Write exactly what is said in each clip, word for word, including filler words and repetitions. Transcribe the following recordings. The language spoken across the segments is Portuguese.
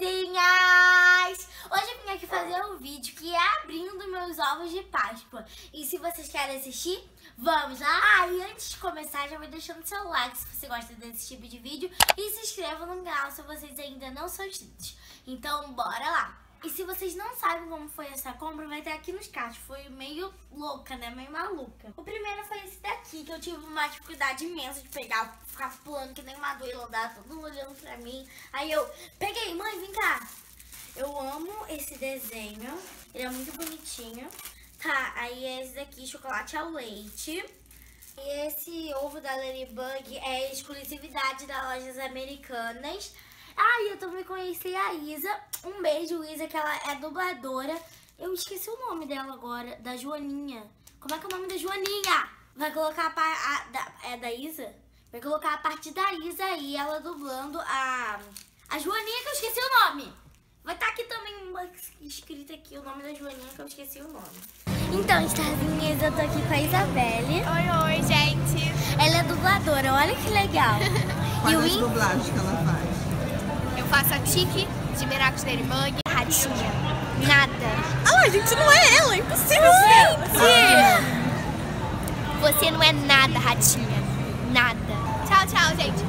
Rosinhas! Hoje eu vim aqui fazer um vídeo que é abrindo meus ovos de Páscoa. E se vocês querem assistir, vamos lá! Ah, e antes de começar, já vai deixando seu like se você gosta desse tipo de vídeo. E se inscreva no canal se vocês ainda não são inscritos. Então, bora lá! E se vocês não sabem como foi essa compra, vai ter aqui nos cards. Foi meio louca, né? Meio maluca. O primeiro foi esse daqui, que eu tive uma dificuldade imensa de pegar. Ficar pulando que nem uma doida, lá, todo mundo olhando pra mim. Aí eu peguei, mãe, vem cá. Eu amo esse desenho. Ele é muito bonitinho. Tá, aí esse daqui, chocolate ao leite. E esse ovo da Ladybug é exclusividade das lojas americanas. Ah, e eu também conheci a Isa. Um beijo, Isa, que ela é dubladora. Eu esqueci o nome dela agora, da Joaninha. Como é que é o nome da Joaninha? Vai colocar a parte da, é da Isa? Vai colocar a parte da Isa aí, ela dublando a, a Joaninha, que eu esqueci o nome. Vai estar aqui também escrito aqui o nome da Joaninha, que eu esqueci o nome. Então, Starzinhas, eu tô aqui com a Isabelle. Oi, oi, gente. Ela é dubladora, olha que legal. Quais e o as In... dublagens que ela faz? Eu faço a Tiki de Miracos Ladybug, Ratinha. Nada. Ah, gente, não é ela, é impossível, gente. Você não é nada, Ratinha. Nada. Tchau, tchau, gente.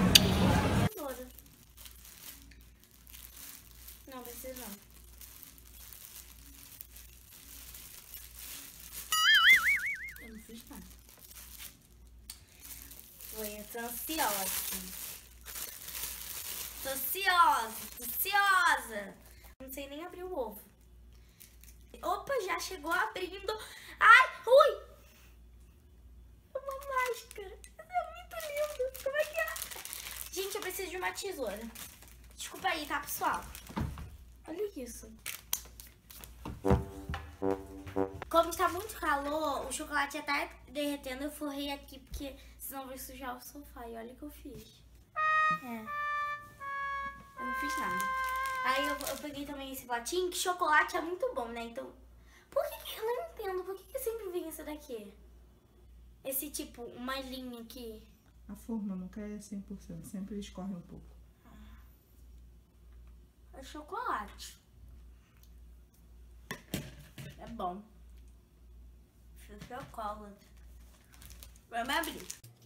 Não, precisa não. Eu não fiz nada. Foi, eu tô ansiosa. Tô ansiosa, tô ansiosa. Não sei nem abrir o ovo. Opa, já chegou abrindo. Ai, ui! Uma máscara. É muito lindo. Como é que é? Gente, eu preciso de uma tesoura. Desculpa aí, tá, pessoal? Olha isso. Como está muito calor, o chocolate já tá derretendo. Eu forrei aqui porque senão vai sujar o sofá. E olha o que eu fiz. É. Eu não fiz nada. Aí eu, eu peguei também esse potinho, que chocolate é muito bom, né? Então, por que que... Eu não entendo, por que que sempre vem esse daqui? Esse tipo, uma linha aqui. A forma nunca é cem por cento, sempre escorre um pouco. É chocolate. É bom. Chocolate. Vamos abrir.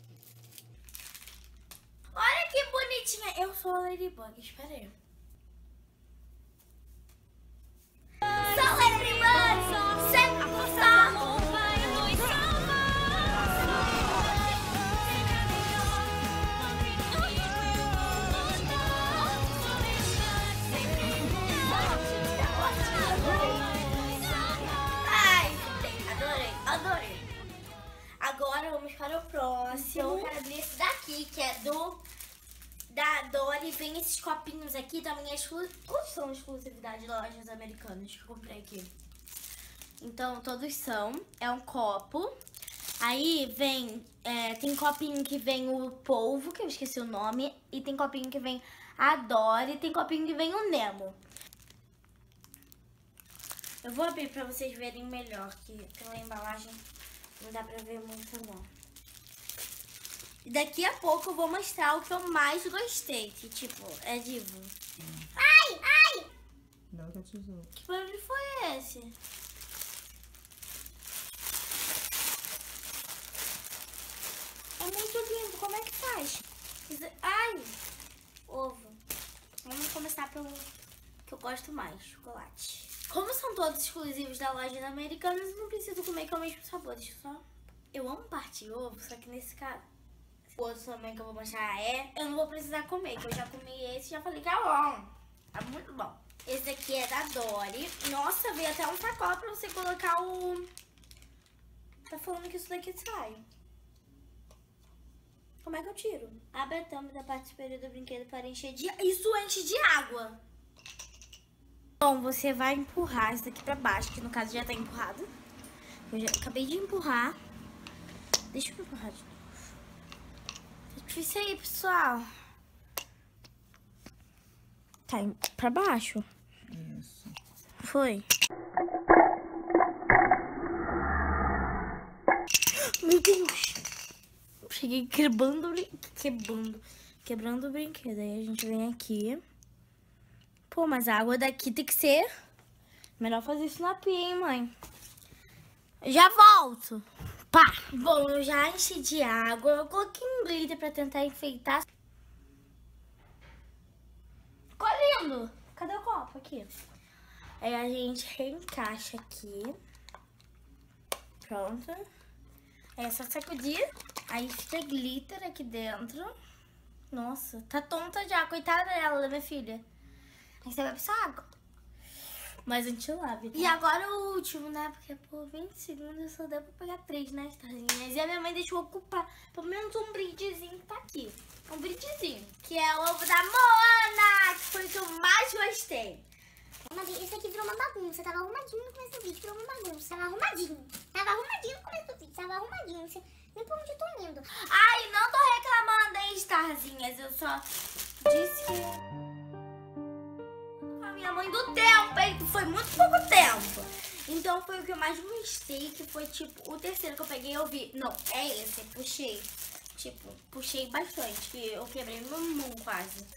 Olha que bonitinha. Eu sou a Ladybug, espera aí. Sou Ladybug, cem por cento. Ai, adorei, adorei. Agora vamos para o próximo. Eu quero abrir esse daqui, que é do... da Dory. Vem esses copinhos aqui, também é exclusivo. Quais são exclusividade de lojas americanas que eu comprei aqui? Então, todos são. É um copo. Aí vem, é, tem copinho que vem o polvo, que eu esqueci o nome. E tem copinho que vem a Dory. Tem copinho que vem o Nemo. Eu vou abrir pra vocês verem melhor, que pela embalagem não dá pra ver muito não. E daqui a pouco eu vou mostrar o que eu mais gostei, que tipo, é divo. Ai, ai! Não que a tesoura. Que barulho foi esse? É muito lindo, como é que faz? Ai! Ovo. Vamos começar pelo que eu gosto mais, chocolate. Como são todos exclusivos da loja americana, eu não preciso comer com o mesmo sabor. Deixa eu só... Eu amo partir ovo, só que nesse caso... O outro também que eu vou mostrar é... Eu não vou precisar comer, que eu já comi esse e já falei que é bom. É muito bom. Esse aqui é da Dory. Nossa, veio até um sacola pra você colocar o... Tá falando que isso daqui sai. Como é que eu tiro? Abre a tampa da parte superior do brinquedo para encher de... Isso enche de água. Bom, você vai empurrar isso daqui pra baixo, que no caso já tá empurrado. Eu já acabei de empurrar. Deixa eu empurrar de novo. Tá difícil aí, pessoal. Tá pra baixo? Isso. Foi. Meu Deus. Cheguei quebrando, quebrando, quebrando o brinquedo. Aí a gente vem aqui, Pô, mas a água daqui tem que ser... Melhor fazer isso na pia, hein, mãe? Já volto. Pá. Bom, eu já enchi de água. Eu coloquei um glitter pra tentar enfeitar. Ficou lindo. Cadê o copo? Aqui. Aí a gente reencaixa aqui. Pronto. Aí é só sacudir. Aí fica glitter aqui dentro. Nossa, tá tonta já. Coitada dela, né, minha filha? Aí você vai precisar água. Mas a gente lave, tá? E agora o último, né? Porque por vinte segundos só deu pra pegar três, né, Starzinhas? E a minha mãe deixou ocupar pelo menos um brindezinho que tá aqui. Um brindezinho. Que é o ovo da Moana, que foi o que eu mais gostei. Isso aqui virou uma bagunça. Tava arrumadinho no começo do vídeo. Virou uma bagunça. Tava arrumadinho. Tava arrumadinho no começo do vídeo. Tava arrumadinho. Você nem pra onde eu tô indo. Ai, não tô reclamando, hein, Starzinhas. Eu só disse que... minha mãe do tempo, hein? Foi muito pouco tempo. Então foi o que eu mais gostei, que foi tipo o terceiro que eu peguei. Eu vi, não, é esse, eu puxei. Tipo, puxei bastante, que eu quebrei meu mão quase.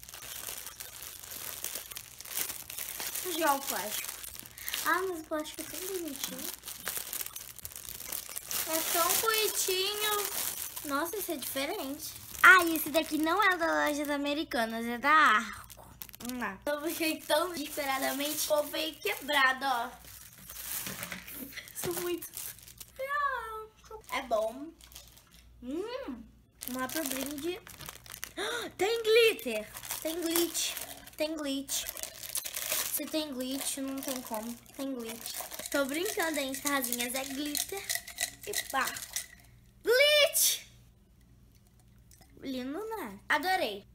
Já o plástico. Ah, mas o plástico é tão bonitinho. É tão bonitinho. Nossa, esse é diferente. Ah, e esse daqui não é da loja das Americanas, é da Arco. Não. Eu fiquei tão desesperadamente o veio quebrado, ó. Isso muito. É bom. Hum, uma pro brinde. Tem glitter. Tem glitch. Tem glitch. Se tem glitch, não tem como. Tem glitch. Tô brincando, hein, Starzinhas. É glitter e barco. Glitch! Lindo, né? Adorei.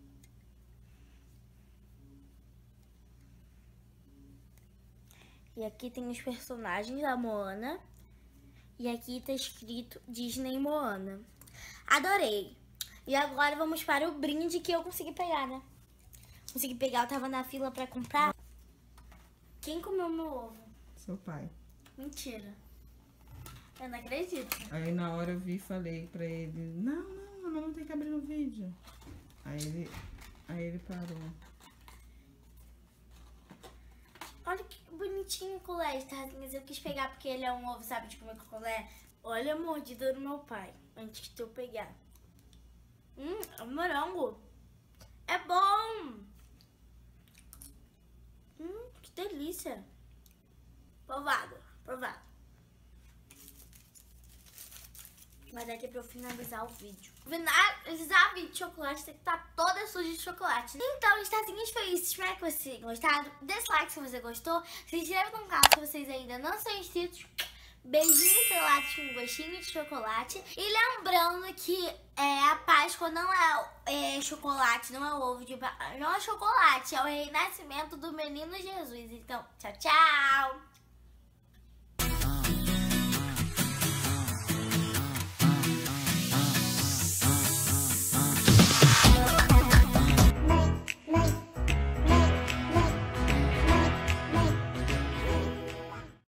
E aqui tem os personagens da Moana. E aqui tá escrito Disney Moana. Adorei. E agora vamos para o brinde que eu consegui pegar, né? Consegui pegar, eu tava na fila pra comprar. Quem comeu meu ovo? Seu pai. Mentira. Eu não acredito. Aí na hora eu vi e falei pra ele, não, não, não, não tem que abrir no vídeo. Aí ele, aí ele parou. Olha que bonitinho o colé, Starzinhas. Eu quis pegar porque ele é um ovo, sabe, de comer com colé. Olha a mordida do meu pai, antes de eu pegar. Hum, é um morango. É bom. Hum, que delícia. Provado, provado. Mas daqui pra eu finalizar o vídeo. Finalizar o vídeo de chocolate tem que estar toda suja de chocolate. Então, Starzinhas, foi isso. Espero que vocês tenham gostado. Deixa o like se você gostou. Se inscreva no canal se vocês ainda não são inscritos. Beijinho estrelado com um gostinho de chocolate. E lembrando que é, a Páscoa não é, é chocolate, não é ovo de não é chocolate, é o renascimento do menino Jesus. Então, tchau, tchau!